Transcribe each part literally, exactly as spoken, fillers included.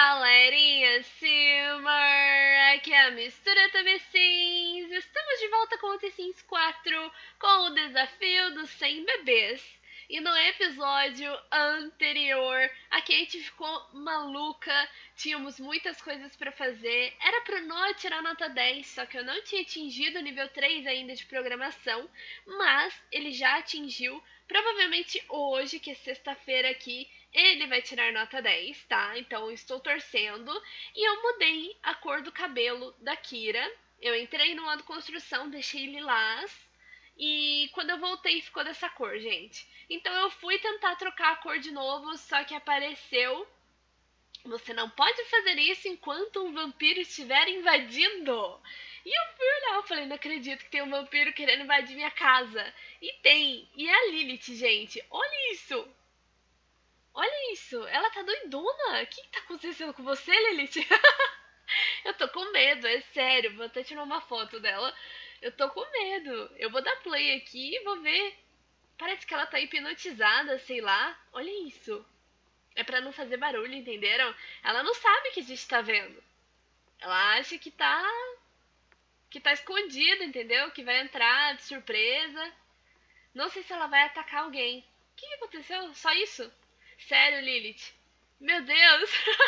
galerinha, Simmer, aqui é a Mistura T V Sims. Estamos de volta com o The Sims quatro com o desafio dos cem bebês. E no episódio anterior, a Kate ficou maluca, tínhamos muitas coisas pra fazer. Era pro Noah tirar nota dez, só que eu não tinha atingido o nível três ainda de programação, mas ele já atingiu. Provavelmente hoje, que é sexta-feira aqui, ele vai tirar nota dez, tá? Então eu estou torcendo. E eu mudei a cor do cabelo da Kira. Eu entrei no modo construção, deixei lilás. E quando eu voltei ficou dessa cor, gente. Então eu fui tentar trocar a cor de novo, só que apareceu: você não pode fazer isso enquanto um vampiro estiver invadindo. E eu fui olhar, eu falei, não acredito que tem um vampiro querendo invadir minha casa. E tem. E é a Lilith, gente. Olha isso. Olha isso. Ela tá doidona. O que, que tá acontecendo com você, Lilith? Eu tô com medo, é sério. Vou até tirar uma foto dela. Eu tô com medo. Eu vou dar play aqui e vou ver. Parece que ela tá hipnotizada, sei lá. Olha isso. É pra não fazer barulho, entenderam? Ela não sabe que a gente tá vendo. Ela acha que tá... que tá escondida, entendeu? Que vai entrar de surpresa. Não sei se ela vai atacar alguém. O que, que aconteceu? Só isso? Sério, Lilith? Meu Deus!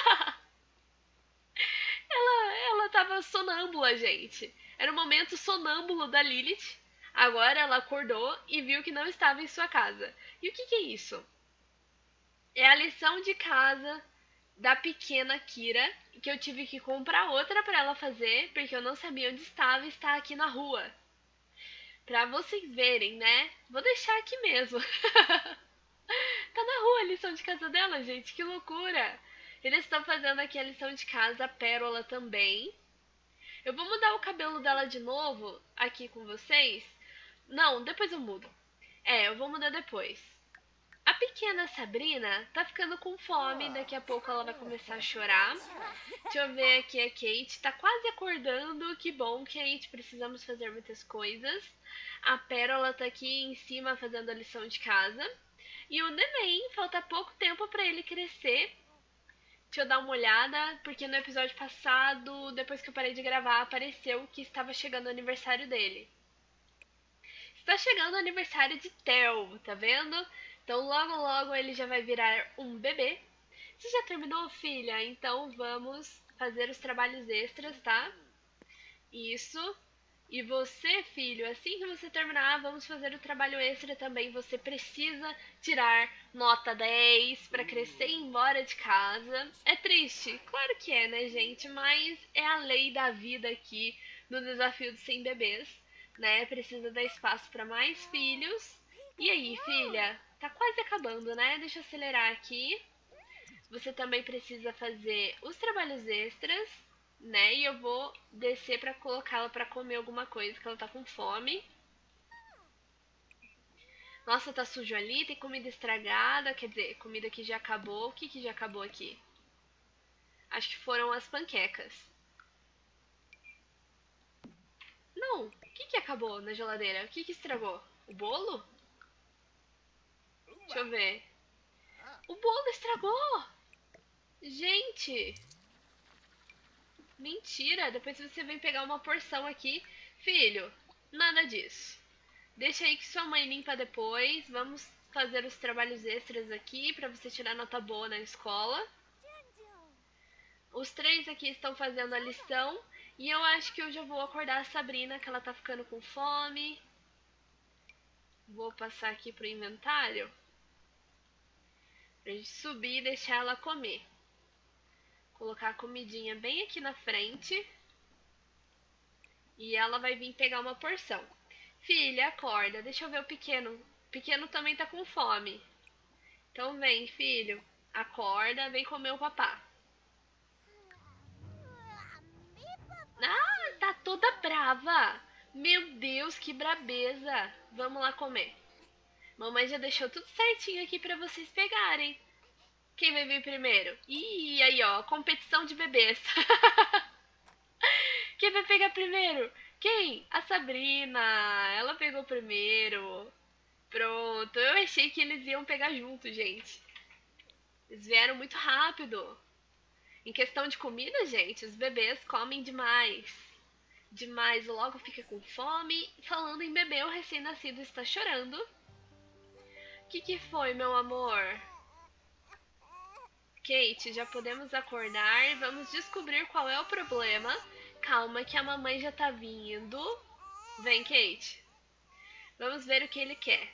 ela, ela tava sonâmbula, gente. Era o momento sonâmbulo da Lilith. Agora ela acordou e viu que não estava em sua casa. E o que, que é isso? É a lição de casa da pequena Kira, que eu tive que comprar outra para ela fazer, porque eu não sabia onde estava e está aqui na rua. Pra vocês verem, né? Vou deixar aqui mesmo. Tá na rua a lição de casa dela, gente. Que loucura. Eles estão fazendo aqui a lição de casa, a Pérola também. Eu vou mudar o cabelo dela de novo aqui com vocês. Não, depois eu mudo. É, eu vou mudar depois. A pequena Sabrina tá ficando com fome, daqui a pouco ela vai começar a chorar. Deixa eu ver aqui a Kate, tá quase acordando, que bom, Kate, precisamos fazer muitas coisas. A Pérola tá aqui em cima fazendo a lição de casa. E o neném, falta pouco tempo pra ele crescer. Deixa eu dar uma olhada, porque no episódio passado, depois que eu parei de gravar, apareceu que estava chegando o aniversário dele. Está chegando o aniversário de Theo, tá vendo? Então logo logo ele já vai virar um bebê. Você já terminou, filha? Então vamos fazer os trabalhos extras, tá? Isso. E você, filho, assim que você terminar, vamos fazer o trabalho extra também. Você precisa tirar nota dez para crescer e ir embora de casa. É triste? Claro que é, né, gente? Mas é a lei da vida aqui no desafio dos cem bebês, né? Precisa dar espaço para mais filhos. E aí, filha? Tá quase acabando, né? Deixa eu acelerar aqui. Você também precisa fazer os trabalhos extras, né? E eu vou descer pra colocá-la pra comer alguma coisa, que ela tá com fome. Nossa, tá sujo ali, tem comida estragada, quer dizer, comida que já acabou. O que que já acabou aqui? Acho que foram as panquecas. Não, o que que acabou na geladeira? O que que estragou? O bolo? Deixa eu ver. O bolo estragou! Gente! Mentira, depois você vem pegar uma porção aqui. Filho, nada disso. Deixa aí que sua mãe limpa depois. Vamos fazer os trabalhos extras aqui pra você tirar nota boa na escola. Os três aqui estão fazendo a lição. E eu acho que eu já vou acordar a Sabrina, que ela tá ficando com fome. Vou passar aqui pro inventário pra gente subir e deixar ela comer. Colocar a comidinha bem aqui na frente. E ela vai vir pegar uma porção. Filha, acorda. Deixa eu ver o pequeno. O pequeno também tá com fome. Então vem, filho. Acorda, vem comer o papá. Ah, tá toda brava. Meu Deus, que brabeza. Vamos lá comer. Mamãe já deixou tudo certinho aqui pra vocês pegarem. Quem vai vir primeiro? Ih, aí ó, competição de bebês. Quem vai pegar primeiro? Quem? A Sabrina. Ela pegou primeiro. Pronto, eu achei que eles iam pegar junto, gente. Eles vieram muito rápido. Em questão de comida, gente, os bebês comem demais. Demais, logo fica com fome. Falando em bebê, o recém-nascido está chorando. O que, que foi, meu amor? Kate, já podemos acordar. Vamos descobrir qual é o problema. Calma que a mamãe já tá vindo. Vem, Kate. Vamos ver o que ele quer.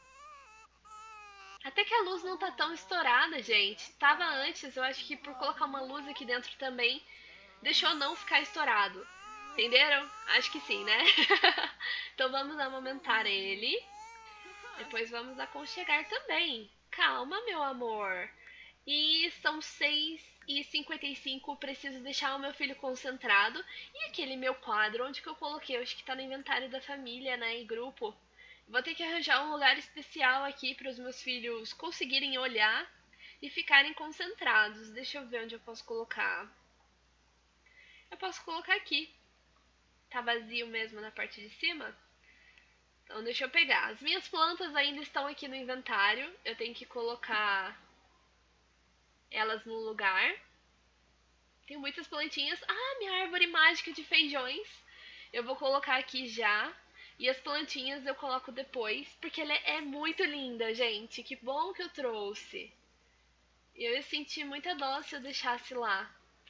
Até que a luz não tá tão estourada, gente. Tava antes, eu acho que por colocar uma luz aqui dentro também, deixou não ficar estourado. Entenderam? Acho que sim, né? Então vamos amamentar ele. Depois vamos aconchegar também. Calma, meu amor. E são seis e cinquenta e cinco. Preciso deixar o meu filho concentrado. E aquele meu quadro, onde que eu coloquei? Eu acho que tá no inventário da família, né? E grupo. Vou ter que arranjar um lugar especial aqui para os meus filhos conseguirem olhar e ficarem concentrados. Deixa eu ver onde eu posso colocar. Eu posso colocar aqui. Tá vazio mesmo na parte de cima? Então deixa eu pegar. As minhas plantas ainda estão aqui no inventário. Eu tenho que colocar elas no lugar. Tem muitas plantinhas. Ah, minha árvore mágica de feijões. Eu vou colocar aqui já. E as plantinhas eu coloco depois, porque ela é muito linda, gente. Que bom que eu trouxe. Eu ia sentir muita dó se eu deixasse lá.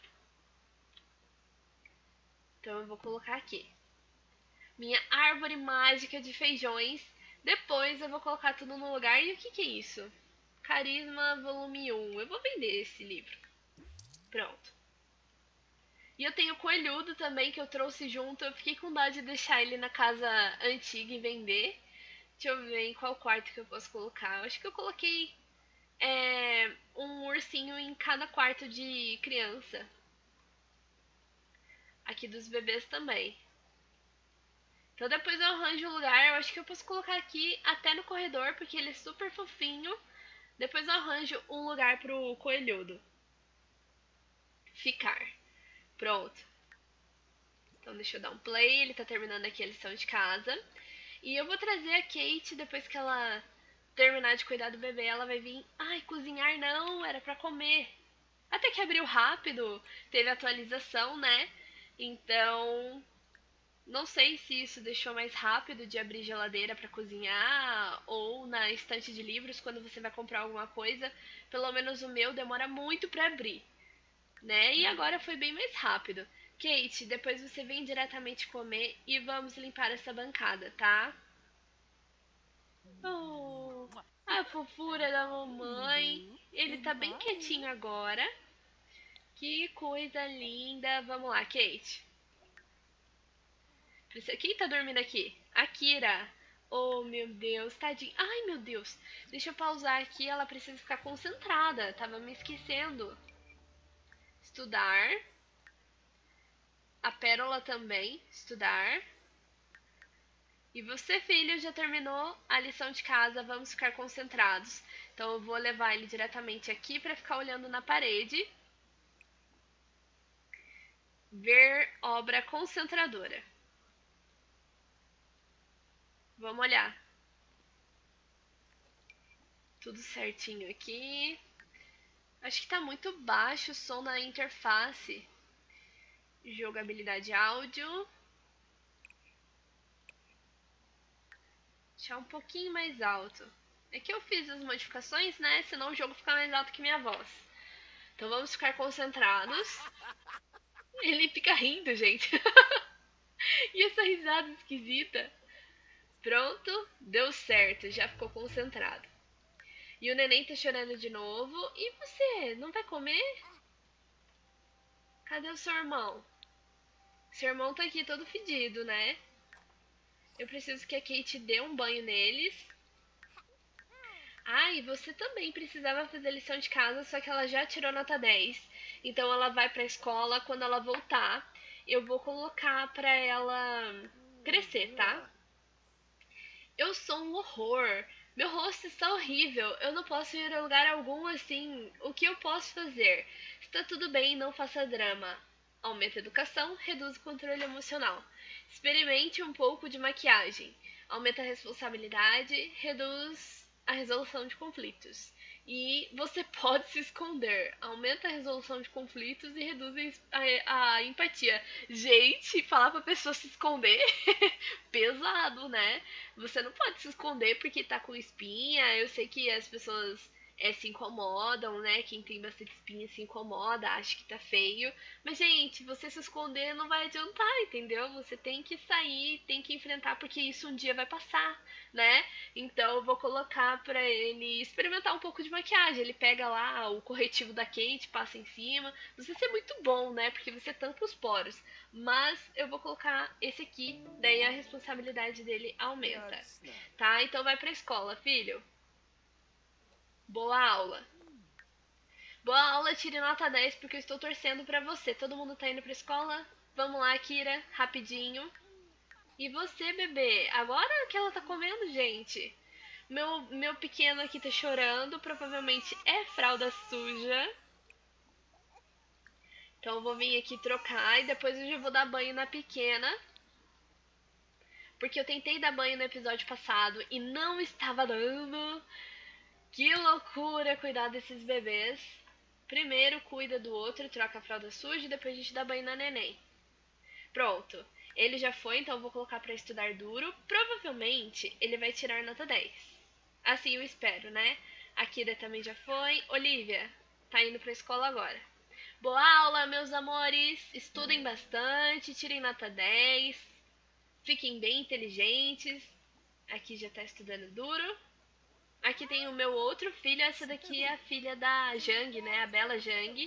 Então eu vou colocar aqui. Minha árvore mágica de feijões. Depois eu vou colocar tudo no lugar. E o que, que é isso? Carisma volume um. Eu vou vender esse livro. Pronto. E eu tenho o coelhudo também, que eu trouxe junto. Eu fiquei com dó de deixar ele na casa antiga e vender. Deixa eu ver em qual quarto que eu posso colocar. Eu acho que eu coloquei é, um ursinho em cada quarto de criança. Aqui dos bebês também. Então depois eu arranjo o lugar. Eu acho que eu posso colocar aqui até no corredor, porque ele é super fofinho. Depois eu arranjo um lugar pro coelhudo ficar. Pronto. Então deixa eu dar um play. Ele tá terminando aqui a lição de casa. E eu vou trazer a Kate depois que ela terminar de cuidar do bebê. Ela vai vir. Ai, cozinhar não, era pra comer. Até que abriu rápido. Teve atualização, né? Então, não sei se isso deixou mais rápido de abrir geladeira pra cozinhar ou na estante de livros quando você vai comprar alguma coisa. Pelo menos o meu demora muito pra abrir, né? E agora foi bem mais rápido. Kate, depois você vem diretamente comer e vamos limpar essa bancada, tá? Oh, a fofura da mamãe. Ele tá bem quietinho agora. Que coisa linda. Vamos lá, Kate. Quem tá dormindo aqui? A Kira. Oh, meu Deus, tadinho. Ai, meu Deus. Deixa eu pausar aqui, ela precisa ficar concentrada. Tava me esquecendo. Estudar. A Pérola também. Estudar. E você, filho, já terminou a lição de casa. Vamos ficar concentrados. Então eu vou levar ele diretamente aqui para ficar olhando na parede. Ver obra concentradora. Vamos olhar. Tudo certinho aqui. Acho que tá muito baixo o som na interface. Jogabilidade áudio. Deixar um pouquinho mais alto. É que eu fiz as modificações, né? Senão o jogo fica mais alto que minha voz. Então vamos ficar concentrados. Ele fica rindo, gente. E essa risada esquisita. Pronto, deu certo, já ficou concentrado. E o neném tá chorando de novo. E você, não vai comer? Cadê o seu irmão? Seu irmão tá aqui todo fedido, né? Eu preciso que a Kate dê um banho neles. Ah, e você também precisava fazer lição de casa, só que ela já tirou nota dez. Então ela vai pra escola. Quando ela voltar, eu vou colocar pra ela crescer, tá? Eu sou um horror. Meu rosto está horrível. Eu não posso ir a lugar algum assim. O que eu posso fazer? Está tudo bem, não faça drama. Aumenta a educação, reduz o controle emocional. Experimente um pouco de maquiagem. Aumenta a responsabilidade, reduz a resolução de conflitos. E você pode se esconder. Aumenta a resolução de conflitos e reduz a, a empatia. Gente, falar pra pessoa se esconder, pesado, né? Você não pode se esconder porque tá com espinha. Eu sei que as pessoas é, se incomodam, né? Quem tem bastante espinha se incomoda, acha que tá feio. Mas, gente, você se esconder não vai adiantar, entendeu? Você tem que sair, tem que enfrentar, porque isso um dia vai passar, né? Então eu vou colocar pra ele experimentar um pouco de maquiagem. Ele pega lá o corretivo da Kate, passa em cima. Não sei se é muito bom, né? Porque você tampa os poros. Mas eu vou colocar esse aqui, daí a responsabilidade dele aumenta. Tá? Então vai pra escola, filho. Boa aula. Boa aula, tire nota dez porque eu estou torcendo pra você. Todo mundo tá indo pra escola? Vamos lá, Kira, rapidinho. E você, bebê? Agora que ela tá comendo, gente. Meu, meu pequeno aqui tá chorando, provavelmente é fralda suja. Então eu vou vir aqui trocar e depois eu já vou dar banho na pequena. Porque eu tentei dar banho no episódio passado e não estava dando. Que loucura cuidar desses bebês. Primeiro cuida do outro, troca a fralda suja e depois a gente dá banho na neném. Pronto. Ele já foi, então eu vou colocar pra estudar duro. Provavelmente ele vai tirar nota dez. Assim eu espero, né? A Kira também já foi. Olivia, tá indo pra escola agora. Boa aula, meus amores. Estudem bastante, tirem nota dez. Fiquem bem inteligentes. Aqui já tá estudando duro. Aqui tem o meu outro filho. Essa daqui é a filha da Jang, né? A Bela Jang.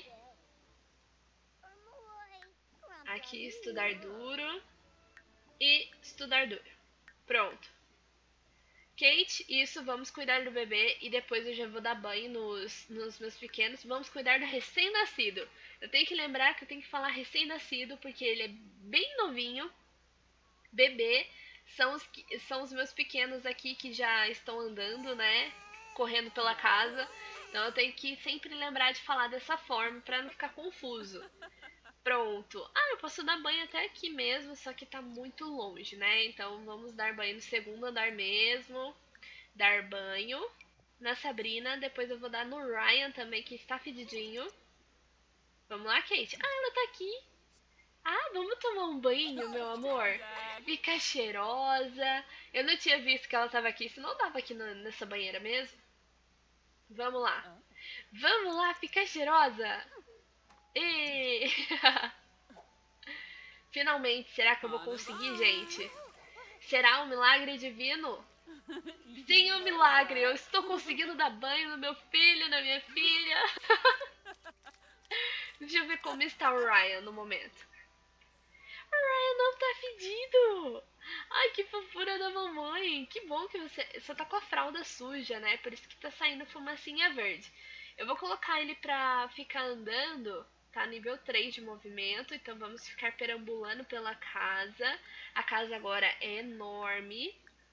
Aqui estudar duro. E estudar duro. Pronto. Kate, isso, vamos cuidar do bebê e depois eu já vou dar banho nos, nos meus pequenos. Vamos cuidar do recém-nascido. Eu tenho que lembrar que eu tenho que falar recém-nascido porque ele é bem novinho. Bebê são os, são os meus pequenos aqui que já estão andando, né? Correndo pela casa. Então eu tenho que sempre lembrar de falar dessa forma para não ficar confuso. Pronto. Ah, eu posso dar banho até aqui mesmo, só que tá muito longe, né? Então vamos dar banho no segundo andar mesmo. Dar banho na Sabrina. Depois eu vou dar no Ryan também, que está fedidinho. Vamos lá, Kate. Ah, ela tá aqui. Ah, vamos tomar um banho, meu amor? Fica cheirosa. Eu não tinha visto que ela tava aqui, senão eu tava aqui no, nessa banheira mesmo. Vamos lá. Vamos lá, fica cheirosa. E... Finalmente, será que eu vou conseguir, gente? Será um milagre divino? Sim, um milagre. Eu estou conseguindo dar banho no meu filho, na minha filha. Deixa eu ver como está o Ryan no momento. O Ryan não tá fedido. Ai, que fofura da mamãe. Que bom que você... Você tá com a fralda suja, né? Por isso que tá saindo fumacinha verde. Eu vou colocar ele pra ficar andando. Tá nível três de movimento, então vamos ficar perambulando pela casa. A casa agora é enorme.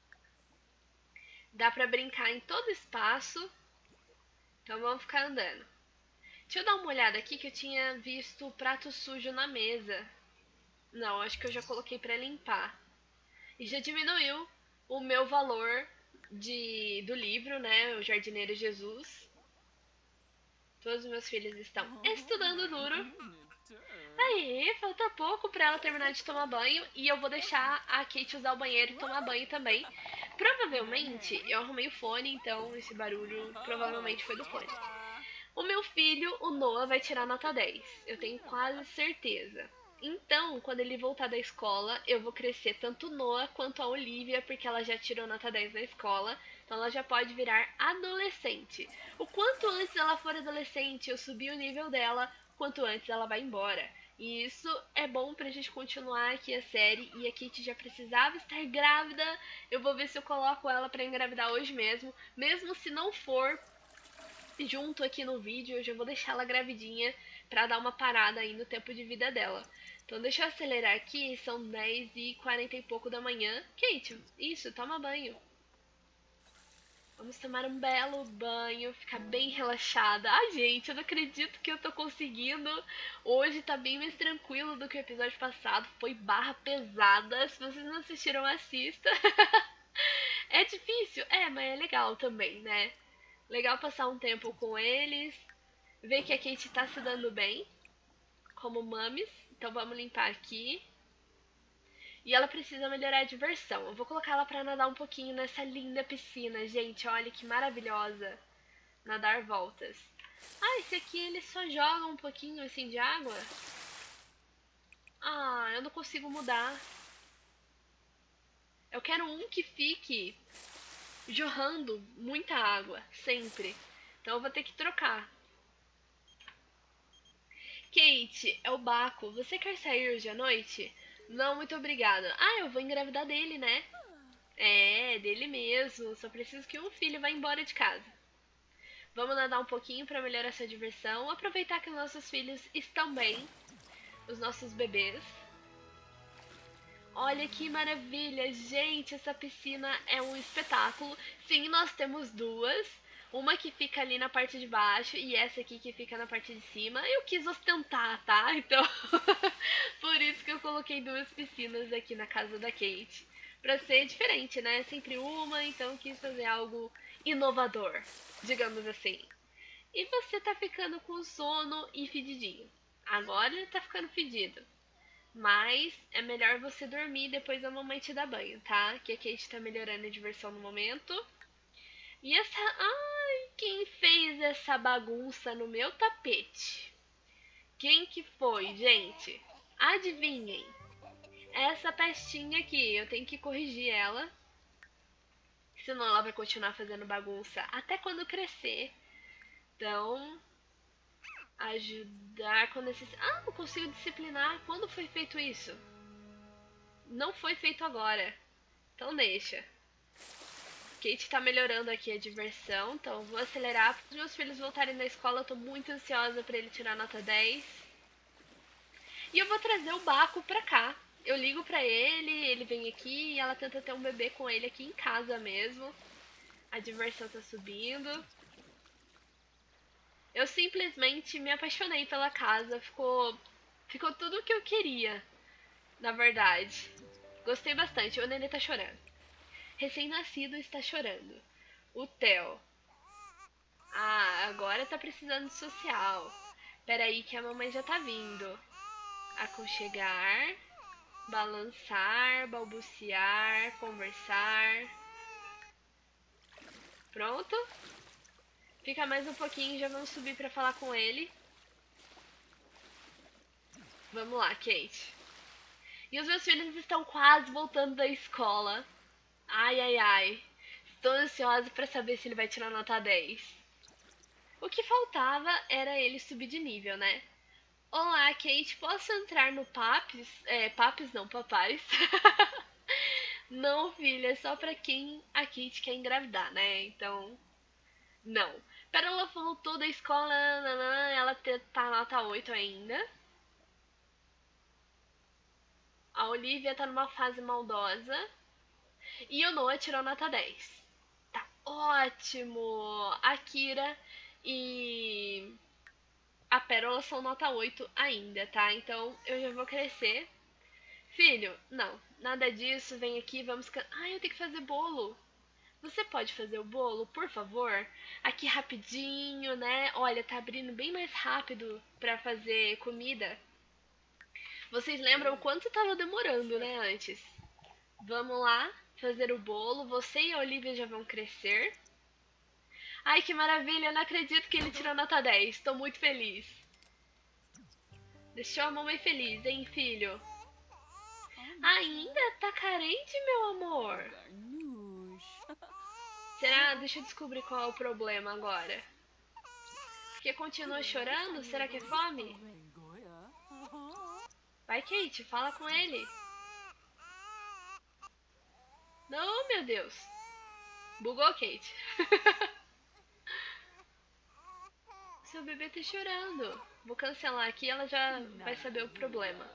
Dá pra brincar em todo espaço. Então vamos ficar andando. Deixa eu dar uma olhada aqui que eu tinha visto o prato sujo na mesa. Não, acho que eu já coloquei pra limpar. E já diminuiu o meu valor de, do livro, né? O Jardineiro Jesus. Todos os meus filhos estão estudando duro. Aí, falta pouco pra ela terminar de tomar banho. E eu vou deixar a Kate usar o banheiro e tomar banho também. Provavelmente, eu arrumei o fone, então esse barulho provavelmente foi do fone. O meu filho, o Noah, vai tirar nota dez. Eu tenho quase certeza. Então, quando ele voltar da escola, eu vou crescer tanto Noah quanto a Olivia, porque ela já tirou nota dez na escola. Então ela já pode virar adolescente. O quanto antes ela for adolescente, eu subir o nível dela, quanto antes ela vai embora. E isso é bom pra gente continuar aqui a série. E a Kate já precisava estar grávida. Eu vou ver se eu coloco ela pra engravidar hoje mesmo. Mesmo se não for junto aqui no vídeo, eu já vou deixar ela gravidinha pra dar uma parada aí no tempo de vida dela. Então deixa eu acelerar aqui, são dez e quarenta e pouco da manhã. Kate, isso, toma banho. Vamos tomar um belo banho, ficar bem relaxada. Ai, gente, eu não acredito que eu tô conseguindo. Hoje tá bem mais tranquilo do que o episódio passado. Foi barra pesada. Se vocês não assistiram, assista. É difícil? É, mas é legal também, né? Legal passar um tempo com eles. Ver que a Kate tá se dando bem. Como mames. Então vamos limpar aqui. E ela precisa melhorar a diversão. Eu vou colocar ela pra nadar um pouquinho nessa linda piscina. Gente, olha que maravilhosa. Nadar voltas. Ah, esse aqui ele só joga um pouquinho assim de água. Ah, eu não consigo mudar. Eu quero um que fique jorrando muita água, sempre. Então eu vou ter que trocar. Kate, é o Baco. Você quer sair hoje à noite? Não, muito obrigada. Ah, eu vou engravidar dele, né? É, dele mesmo. Só preciso que um filho vá embora de casa. Vamos nadar um pouquinho para melhorar essa diversão. Aproveitar que os nossos filhos estão bem. Os nossos bebês. Olha que maravilha, gente, essa piscina é um espetáculo. Sim, nós temos duas, uma que fica ali na parte de baixo e essa aqui que fica na parte de cima. Eu quis ostentar, tá? Então, por isso que eu coloquei duas piscinas aqui na casa da Kate. Pra ser diferente, né? Sempre uma, então quis fazer algo inovador, digamos assim. E você tá ficando com sono e fedidinho. Agora ele tá ficando fedido. Mas é melhor você dormir depois a mamãe te dar banho, tá? Que a Kate tá melhorando a diversão no momento. E essa... Ai, quem fez essa bagunça no meu tapete? Quem que foi, gente? Adivinhem. Essa pestinha aqui, eu tenho que corrigir ela. Senão ela vai continuar fazendo bagunça até quando crescer. Então, ajudar quando necessário. Ah, não consigo disciplinar. Quando foi feito isso? Não foi feito agora. Então deixa. Kate tá melhorando aqui a diversão, então vou acelerar. Para os meus filhos voltarem da escola, eu tô muito ansiosa pra ele tirar nota dez. E eu vou trazer o Baco pra cá. Eu ligo pra ele, ele vem aqui e ela tenta ter um bebê com ele aqui em casa mesmo. A diversão tá subindo. Eu simplesmente me apaixonei pela casa, ficou, ficou tudo o que eu queria, na verdade. Gostei bastante, o nenê tá chorando. Recém-nascido está chorando. O Theo. Ah, agora tá precisando de social. Peraí que a mamãe já tá vindo. Aconchegar, balançar, balbuciar, conversar. Pronto? Fica mais um pouquinho e já vamos subir pra falar com ele. Vamos lá, Kate. E os meus filhos estão quase voltando da escola. Ai, ai, ai. Estou ansiosa pra saber se ele vai tirar nota dez. O que faltava era ele subir de nível, né? Olá, Kate, posso entrar no Papis? É, Papis não, Papais. Não, filha, é só pra quem a Kate quer engravidar, né? Então, não. Pera, ela voltou da escola, nanã, ela tá nota oito ainda. A Olivia tá numa fase maldosa. E o Noah tirou nota dez. Tá ótimo! A Kira e a Pérola são nota oito ainda, tá? Então eu já vou crescer. Filho, não, nada disso, vem aqui, vamos... Can... Ai, eu tenho que fazer bolo. Você pode fazer o bolo, por favor? Aqui rapidinho, né? Olha, tá abrindo bem mais rápido pra fazer comida. Vocês lembram o quanto tava demorando, né, antes? Vamos lá fazer o bolo. Você e a Olivia já vão crescer. Ai, que maravilha, eu não acredito que ele tirou nota dez. Tô muito feliz. Deixou a mamãe feliz, hein, filho? Ainda tá carente, meu amor? Será? Deixa eu descobrir qual é o problema agora. Porque continua chorando? Será que é fome? Vai, Kate, fala com ele. Não, meu Deus. Bugou, Kate. Seu bebê tá chorando. Vou cancelar aqui, ela já vai saber o problema.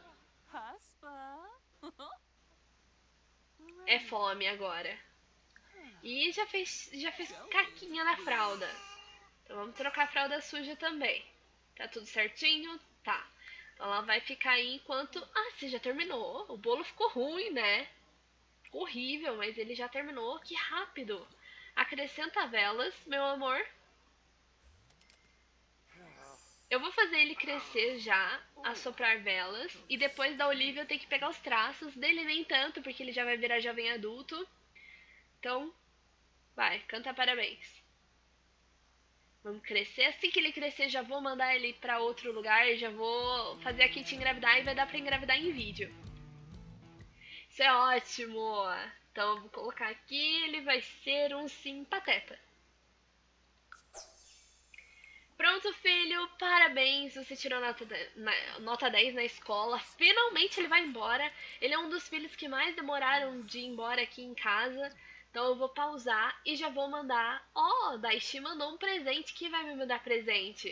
É fome agora. E já fez, já fez caquinha na fralda. Então vamos trocar a fralda suja também. Tá tudo certinho? Tá. Então ela vai ficar aí enquanto... Ah, você já terminou. O bolo ficou ruim, né? Ficou horrível, mas ele já terminou. Que rápido. Acrescenta velas, meu amor. Eu vou fazer ele crescer já, assoprar velas, e depois da Olivia eu tenho que pegar os traços, dele nem tanto, porque ele já vai virar jovem adulto. Então, vai, canta parabéns. Vamos crescer, assim que ele crescer já vou mandar ele pra outro lugar, já vou fazer a Kate engravidar e vai dar pra engravidar em vídeo. Isso é ótimo! Então eu vou colocar aqui, ele vai ser um sim pateta. Pronto, filho, parabéns, você tirou nota, na, nota dez na escola, finalmente ele vai embora. Ele é um dos filhos que mais demoraram de ir embora aqui em casa. Então eu vou pausar e já vou mandar. Ó, oh, Daichi mandou um presente, que vai me mandar presente?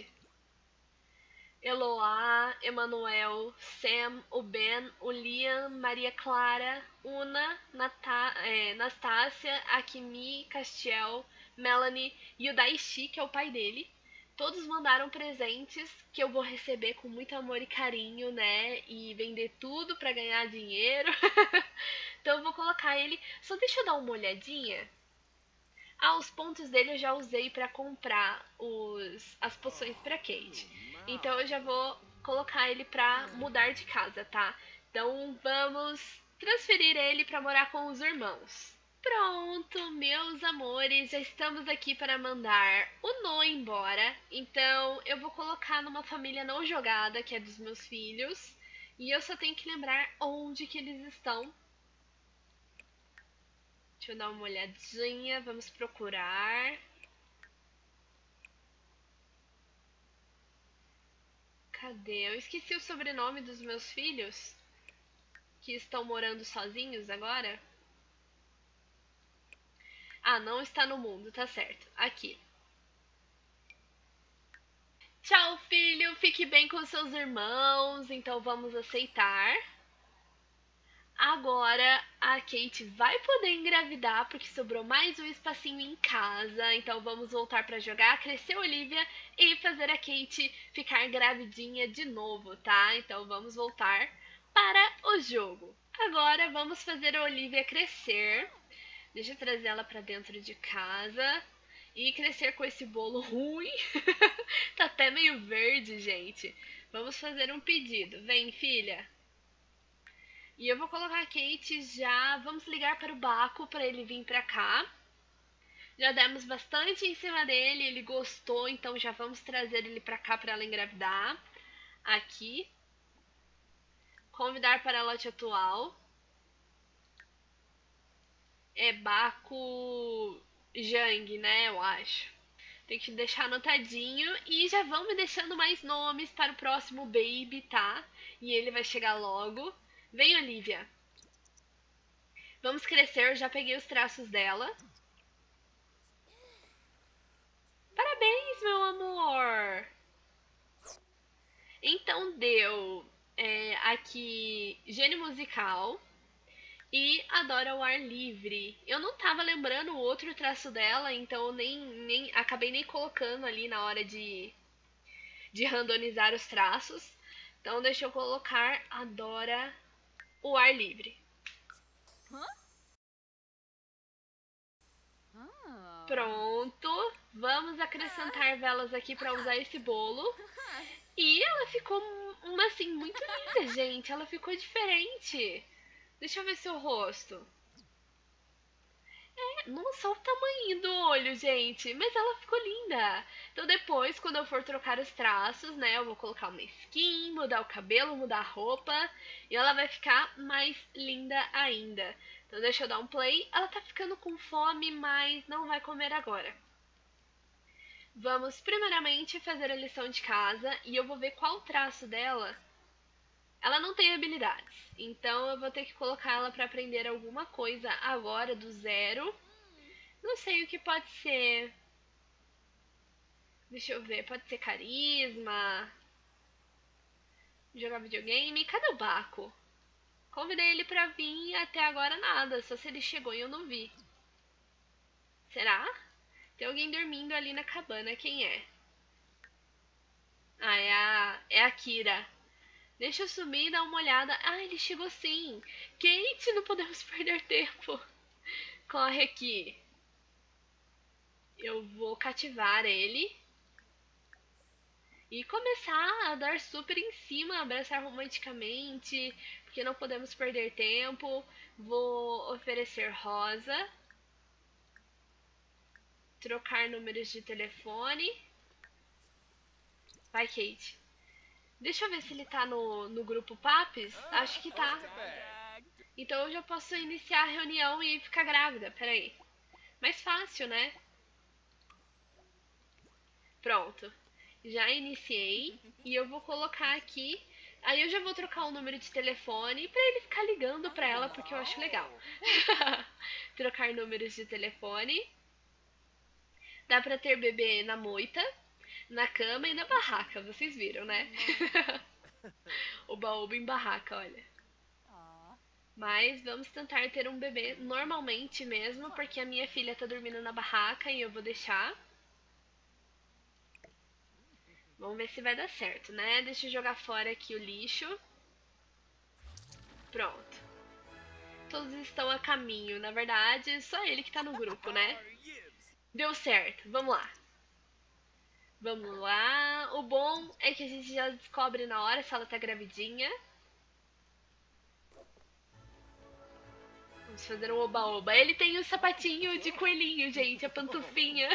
Eloá, Emanuel, Sam, o Ben, o Liam, Maria Clara, Una, Nata, é, Nastácia, Akimi, Castiel, Melanie e o Daichi, que é o pai dele. Todos mandaram presentes que eu vou receber com muito amor e carinho, né? E vender tudo pra ganhar dinheiro. Então eu vou colocar ele. Só deixa eu dar uma olhadinha. Ah, os pontos dele eu já usei pra comprar os, as poções pra Kate. Então eu já vou colocar ele pra mudar de casa, tá? Então vamos transferir ele pra morar com os irmãos. Pronto, meus amores, já estamos aqui para mandar o No embora. Então eu vou colocar numa família não jogada, que é dos meus filhos. E eu só tenho que lembrar onde que eles estão. Deixa eu dar uma olhadinha, vamos procurar. Cadê? Eu esqueci o sobrenome dos meus filhos, que estão morando sozinhos agora. Ah, não está no mundo, tá certo. Aqui. Tchau, filho. Fique bem com seus irmãos. Então vamos aceitar. Agora a Kate vai poder engravidar porque sobrou mais um espacinho em casa. Então vamos voltar para jogar, crescer a Olivia e fazer a Kate ficar gravidinha de novo, tá? Então vamos voltar para o jogo. Agora vamos fazer a Olivia crescer. Deixa eu trazer ela para dentro de casa e crescer com esse bolo ruim. Tá até meio verde, gente. Vamos fazer um pedido. Vem, filha. E eu vou colocar a Kate já. Vamos ligar para o Baco para ele vir para cá. Já demos bastante em cima dele, ele gostou, então já vamos trazer ele para cá para ela engravidar. Aqui. Convidar para a lote atual. É Baco Jang, né? Eu acho. Tem que deixar anotadinho. E já vão me deixando mais nomes para o próximo baby, tá? E ele vai chegar logo. Vem, Olivia. Vamos crescer, eu já peguei os traços dela. Parabéns, meu amor! Então deu é, aqui gênio musical e adora o ar livre. Eu não tava lembrando o outro traço dela, então eu nem, nem acabei nem colocando ali na hora de, de randomizar os traços. Então deixa eu colocar adora o ar livre. Pronto, vamos acrescentar velas aqui para usar esse bolo. E ela ficou uma assim muito linda, gente. Ela ficou diferente. Deixa eu ver seu rosto. É, nossa, olha o tamanho do olho, gente. Mas ela ficou linda. Então depois, quando eu for trocar os traços, né, eu vou colocar uma skin, mudar o cabelo, mudar a roupa. E ela vai ficar mais linda ainda. Então deixa eu dar um play. Ela tá ficando com fome, mas não vai comer agora. Vamos primeiramente fazer a lição de casa e eu vou ver qual traço dela. Ela não tem habilidades, então eu vou ter que colocar ela para aprender alguma coisa agora do zero. Não sei o que pode ser. Deixa eu ver, pode ser carisma, jogar videogame. Cadê o Baco? Convidei ele pra vir e até agora nada, só se ele chegou e eu não vi. Será? Tem alguém dormindo ali na cabana, quem é? Ah, é a, é a Kira. Deixa eu subir e dar uma olhada. Ah, ele chegou sim. Kate, não podemos perder tempo. Corre aqui. Eu vou cativar ele. E começar a dar super em cima, abraçar romanticamente, porque não podemos perder tempo. Vou oferecer rosa, trocar números de telefone. Vai, Kate. Deixa eu ver se ele tá no, no grupo Papes. Acho que tá. Então eu já posso iniciar a reunião e ficar grávida. Peraí. Mais fácil, né? Pronto. Já iniciei. E eu vou colocar aqui. Aí eu já vou trocar o número de telefone pra ele ficar ligando pra ela, porque eu acho legal. Trocar números de telefone. Dá pra ter bebê na moita, na cama e na barraca. Vocês viram, né? O baú em barraca, olha. Mas vamos tentar ter um bebê normalmente mesmo, porque a minha filha tá dormindo na barraca e eu vou deixar. Vamos ver se vai dar certo, né? Deixa eu jogar fora aqui o lixo. Pronto. Todos estão a caminho. Na verdade, só ele que tá no grupo, né? Deu certo. Vamos lá. Vamos lá. O bom é que a gente já descobre na hora se ela tá gravidinha. Vamos fazer um oba-oba. Ele tem o sapatinho de coelhinho, gente. A pantufinha.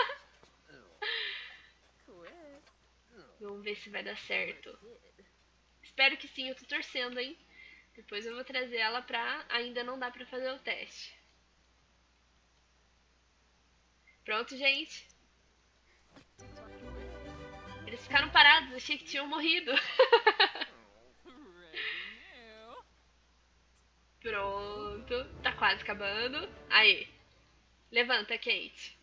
Vamos ver se vai dar certo. Espero que sim, eu tô torcendo, hein? Depois eu vou trazer ela pra... Ainda não dá pra fazer o teste. Pronto, gente. Eles ficaram parados, achei que tinham morrido. Pronto. Tá quase acabando. Aí. Levanta, Kate.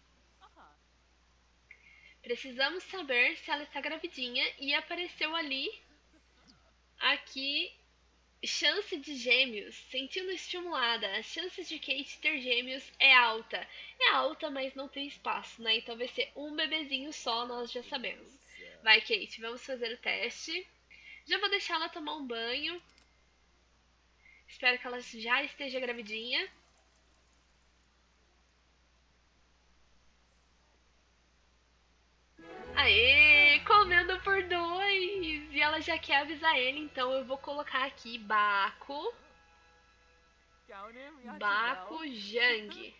Precisamos saber se ela está gravidinha e apareceu ali... Aqui... Chance de gêmeos, sentindo estimulada. As chances de Kate ter gêmeos é alta. É alta, mas não tem espaço, né? Então vai ser um bebezinho só, nós já sabemos. Vai, Kate, vamos fazer o teste. Já vou deixar ela tomar um banho. Espero que ela já esteja gravidinha. Aê, comendo por dois. E ela já quer avisar ele, então eu vou colocar aqui Baco. Baco Jang.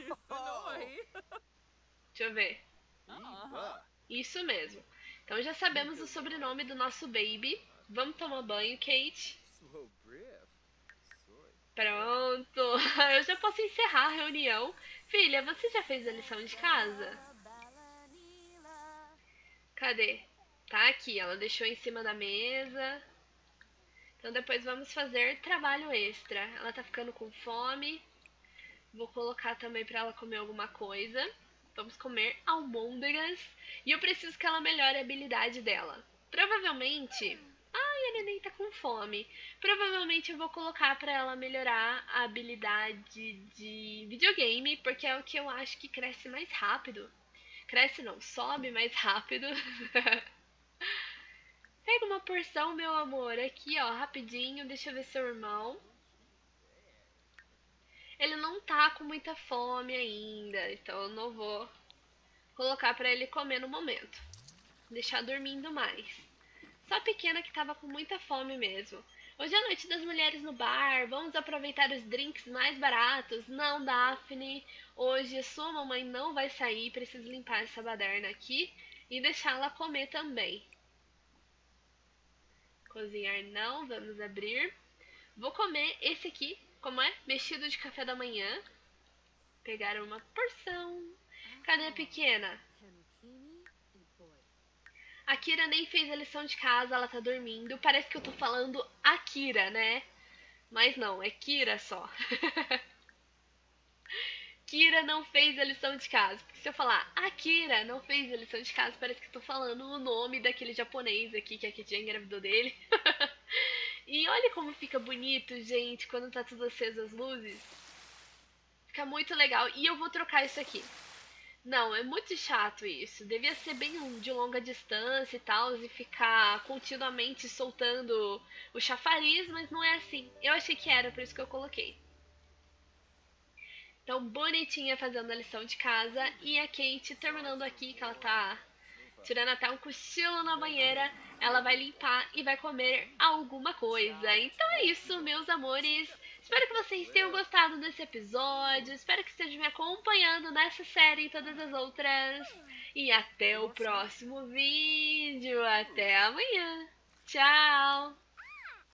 Deixa eu ver. Isso mesmo. Então já sabemos o sobrenome do nosso baby. Vamos tomar banho, Kate. Pronto. Eu já posso encerrar a reunião. Filha, você já fez a lição de casa? Cadê? Tá aqui, ela deixou em cima da mesa. Então depois vamos fazer trabalho extra. Ela tá ficando com fome. Vou colocar também pra ela comer alguma coisa. Vamos comer almôndegas. E eu preciso que ela melhore a habilidade dela. Provavelmente... Ai, a neném tá com fome. Provavelmente eu vou colocar pra ela melhorar a habilidade de videogame, porque é o que eu acho que cresce mais rápido. Cresce não, sobe mais rápido. Pega uma porção, meu amor. Aqui, ó, rapidinho. Deixa eu ver seu irmão. Ele não tá com muita fome ainda, então eu não vou colocar pra ele comer no momento. Deixar dormindo mais. Só a pequena que tava com muita fome mesmo. Hoje é a noite das mulheres no bar, vamos aproveitar os drinks mais baratos. Não, Daphne, hoje a sua mamãe não vai sair, preciso limpar essa baderna aqui e deixá-la comer também. Cozinhar não, vamos abrir. Vou comer esse aqui, como é? Mexido de café da manhã. Pegar uma porção. Cadê a pequena? A Kira nem fez a lição de casa, ela tá dormindo. Parece que eu tô falando a Kira, né? Mas não, é Kira só. Kira não fez a lição de casa. Porque se eu falar a Kira não fez a lição de casa, parece que eu tô falando o nome daquele japonês aqui que a Kit já engravidou dele. E olha como fica bonito, gente, quando tá tudo aceso as luzes. Fica muito legal. E eu vou trocar isso aqui. Não, é muito chato isso. Devia ser bem de longa distância e tal, e ficar continuamente soltando o chafariz, mas não é assim. Eu achei que era, por isso que eu coloquei. Então, bonitinha fazendo a lição de casa, e a Kate terminando aqui, que ela tá tirando até um cochilo na banheira, ela vai limpar e vai comer alguma coisa. Então é isso, meus amores. Espero que vocês tenham gostado desse episódio. Espero que estejam me acompanhando nessa série e todas as outras. E até o próximo vídeo. Até amanhã. Tchau!